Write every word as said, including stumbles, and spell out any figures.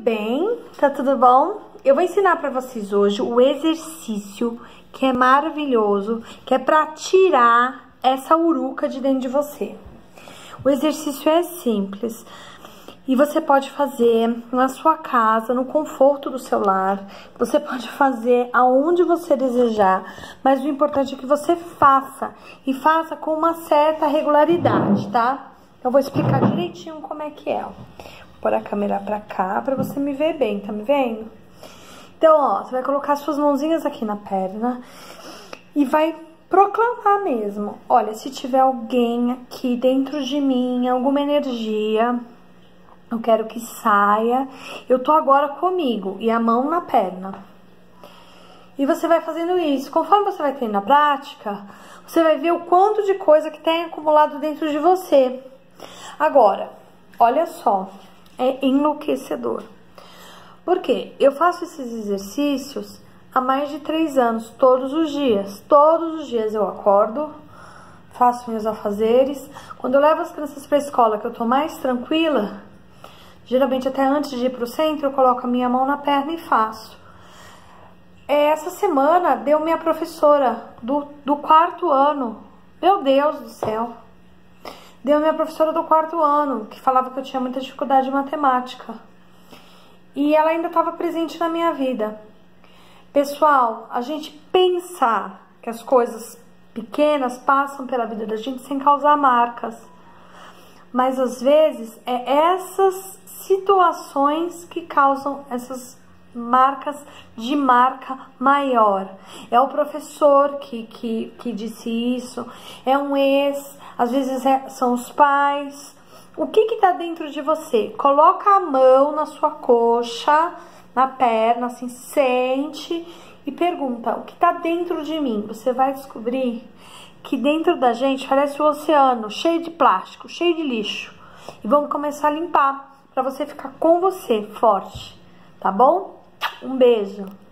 bem? Tá tudo bom? Eu vou ensinar pra vocês hoje o exercício que é maravilhoso, que é pra tirar essa uruca de dentro de você. O exercício é simples e você pode fazer na sua casa, no conforto do seu lar. Você pode fazer aonde você desejar, mas o importante é que você faça e faça com uma certa regularidade, tá? Eu vou explicar direitinho como é que é. Vou pôr a câmera pra cá pra você me ver bem, tá me vendo? Então, ó, você vai colocar suas mãozinhas aqui na perna e vai proclamar mesmo. Olha, se tiver alguém aqui dentro de mim, alguma energia, eu quero que saia. Eu tô agora comigo e a mão na perna. E você vai fazendo isso. Conforme você vai tendo na prática, você vai ver o quanto de coisa que tem acumulado dentro de você. Agora, olha só, é enlouquecedor. Por quê? Eu faço esses exercícios há mais de três anos, todos os dias. Todos os dias eu acordo, faço meus afazeres. Quando eu levo as crianças para a escola, que eu tô mais tranquila, geralmente até antes de ir pro centro, eu coloco a minha mão na perna e faço. Essa semana deu minha professora do, do quarto ano. Meu Deus do céu. Deu minha professora do quarto ano, que falava que eu tinha muita dificuldade de matemática. E ela ainda estava presente na minha vida. Pessoal, a gente pensar que as coisas pequenas passam pela vida da gente sem causar marcas. Mas às vezes é essas situações que causam essas marcas de marca maior. É o professor que, que, que disse isso, é um ex, às vezes é, são os pais. O que que tá dentro de você? Coloca a mão na sua coxa, na perna, assim, sente e pergunta, o que tá dentro de mim? Você vai descobrir que dentro da gente parece um oceano, cheio de plástico, cheio de lixo. E vamos começar a limpar, pra você ficar com você, forte, tá bom? Um beijo!